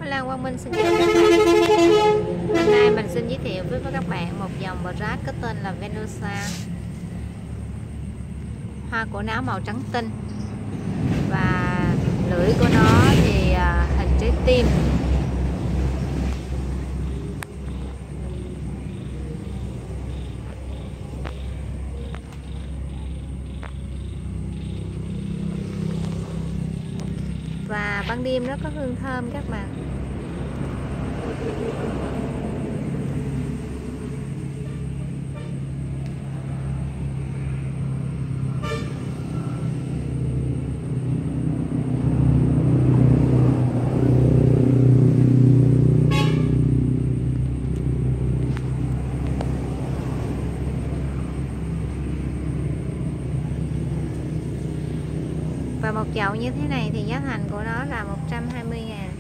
Lan Quang Minh xin chào các bạn. Hôm nay mình xin giới thiệu với các bạn một dòng brush có tên là Venusa. Hoa của nó màu trắng tinh và lưỡi của nó thì hình trái tim. Và ban đêm nó có hương thơm các bạn. Và một chậu như thế này thì giá thành của nó là 120.000.